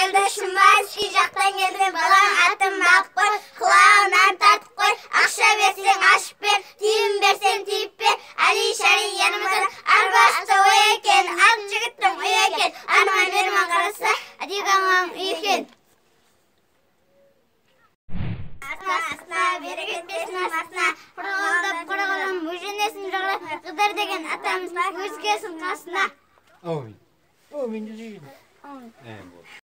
Елдошым Маски жақтан келген балаң атын бағып қой, құлағынан тартып қой, ақша берсең ашып бер, тиын берсең тиіп бер, Әли-шәли yanımızdan арбасты ой екен, ақ жігіттің үй екен, аныңа берман қараса, адиғанған үй екен. Астына, бері кетпесін астына, құрғылдап құрғылым, өженесін жоғырап, қыдар деген атамыз өзгесін қасына. Amin. Amin.